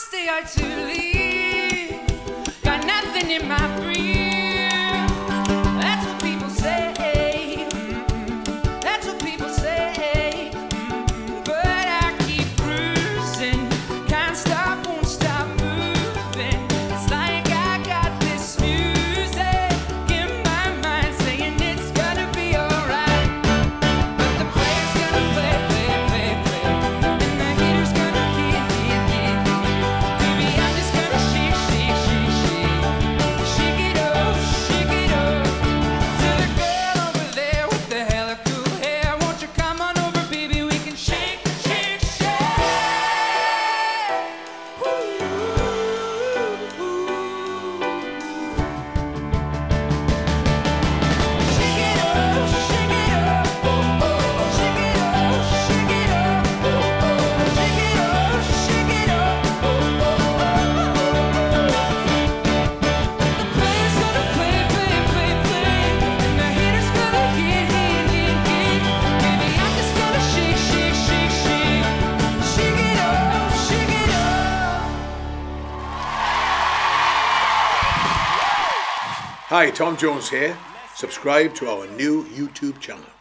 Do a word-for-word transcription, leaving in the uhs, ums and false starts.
stay or to leave. Got nothing in my brain. That's what people say. That's what people say. But I keep cruising. Can't stop, won't stop moving. It's like I got this music in my mind saying it's gonna be alright. But the player's gonna play, play, play, play. And the hater's gonna hit, hit, hit, hit. Baby, I'm just gonna shake, shake, shake, shake. Shake it up, shake it up. To the girl over there with the hella cool hair, won't you come on over, baby? We can shake, shake, shake. Ooh, ooh, ooh. Shake it up, shake it up, oh, oh. Shake it up, shake it up, oh, oh. Shake it up, shake it up, oh, oh. The player's gonna play, play, play, play. And the hater's gonna hit, hit, hit, hit. Baby, I'm just gonna shake, shake, shake, shake. Shake it up, shake it up. Hi, Tom Jones here. Subscribe to our new YouTube channel.